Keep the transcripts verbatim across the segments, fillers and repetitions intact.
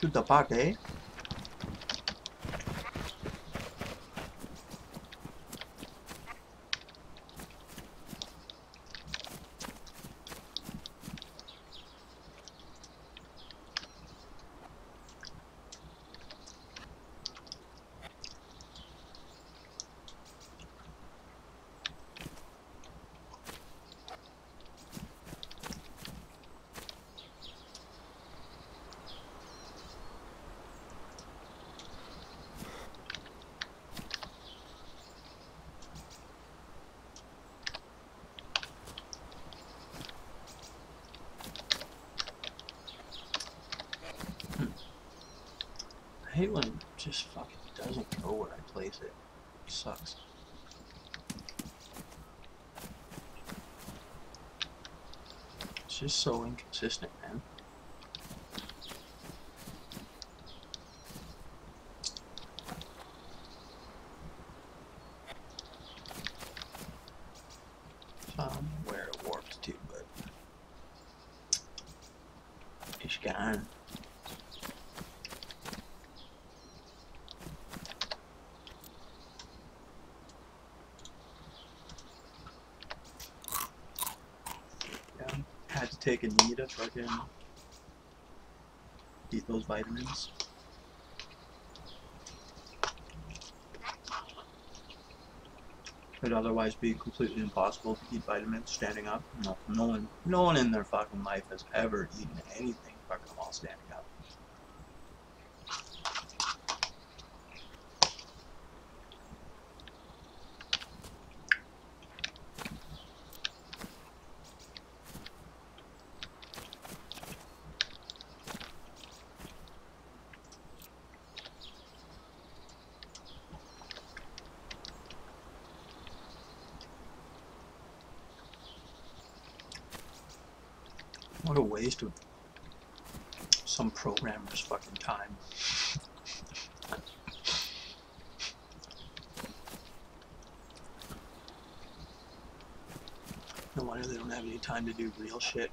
Tuta pate. I hate when it just fucking doesn't go where I place it. It sucks. It's just so inconsistent, man. Somewhere it warped to, but it's gone. Had to take a knee to fucking eat those vitamins. It'd otherwise be completely impossible to eat vitamins standing up. No, no one, no one in their fucking life has ever eaten anything fucking while standing up. What a waste of some programmer's fucking time. No wonder they don't have any time to do real shit.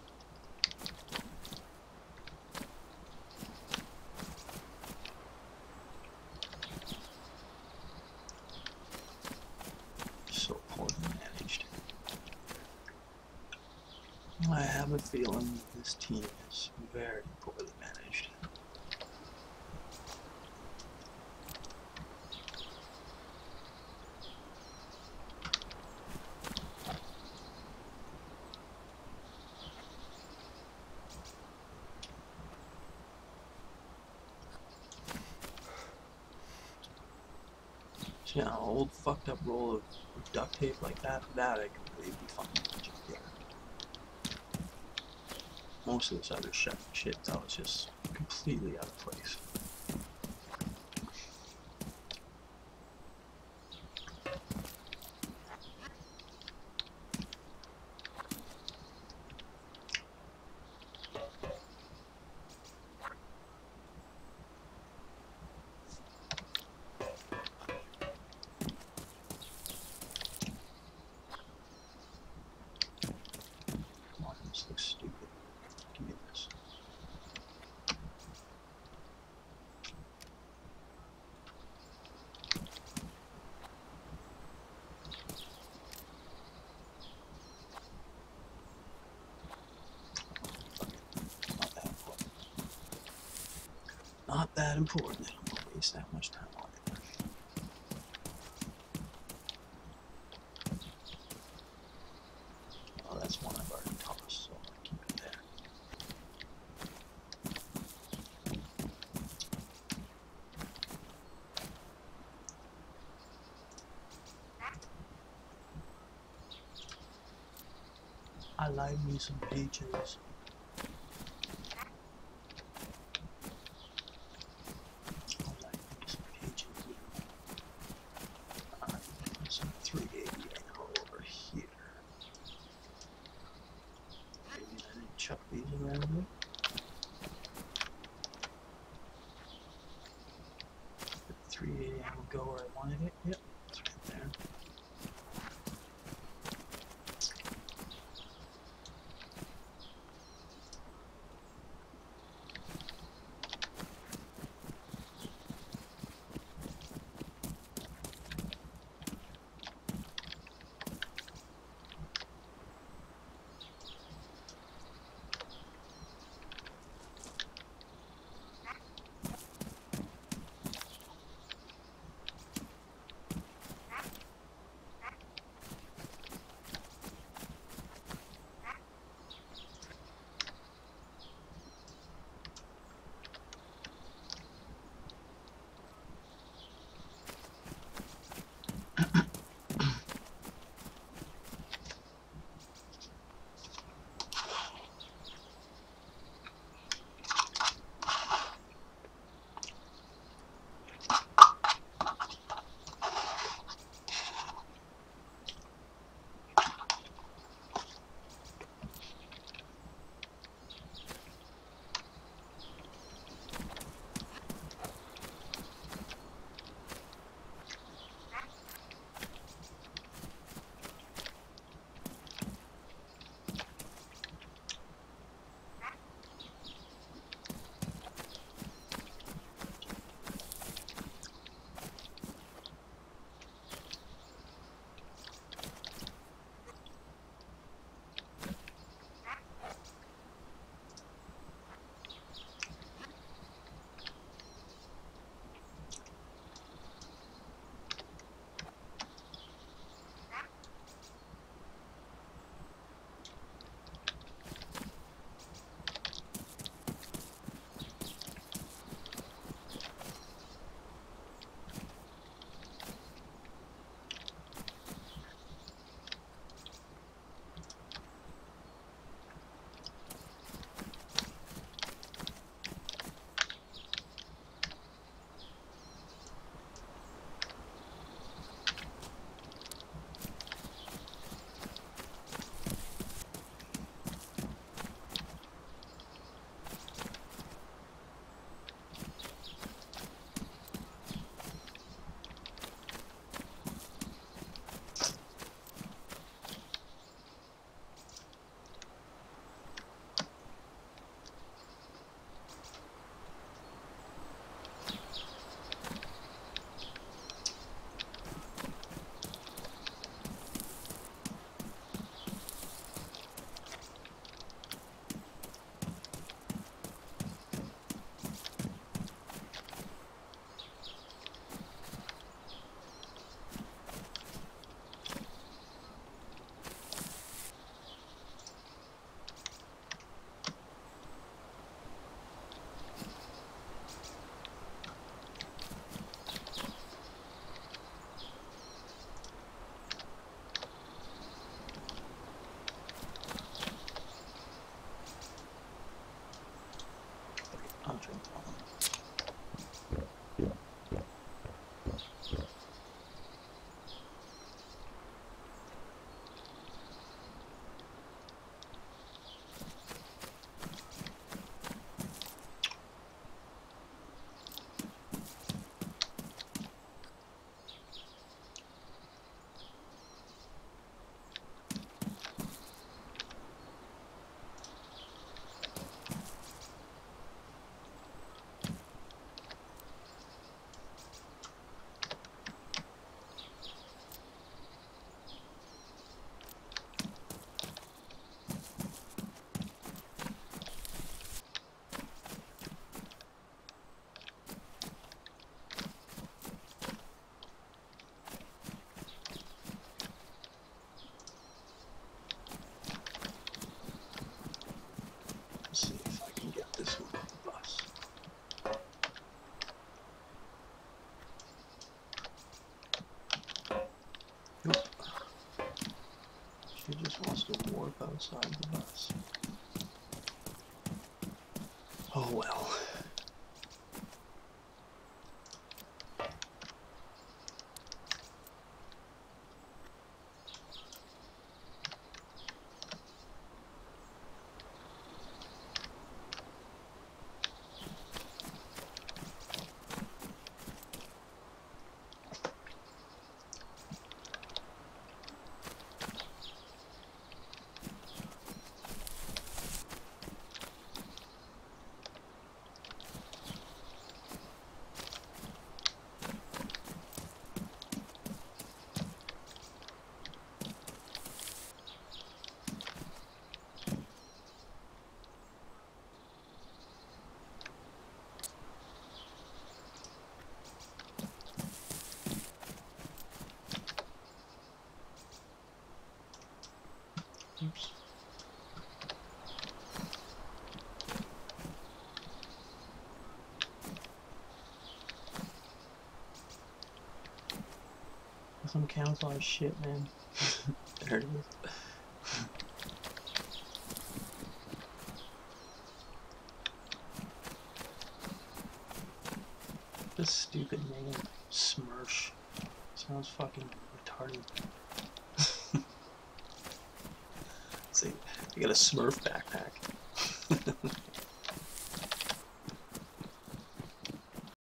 So poorly managed. I have a feeling this team is very poorly managed. See, an old fucked up roll of duct tape like that, that I completely fucking just get. Most of this other shit, shit though, is just completely out of place. Come on, this looks stupid. Give me this. Not that important. Not that important that I'm gonna waste that much time on it. Oh, that's one I've already tossed, so I'll keep it there. I like me some peaches. I like me some peaches. I like me some three eighty ammo over here. Maybe I didn't chuck these around me. Did the three eighty ammo go where I wanted it? Yep, it's right there. guess. Oh well. Oops. Some camouflage shit, man. There it is. This stupid name, Smirsh, sounds fucking retarded. See, you got a Smurf backpack.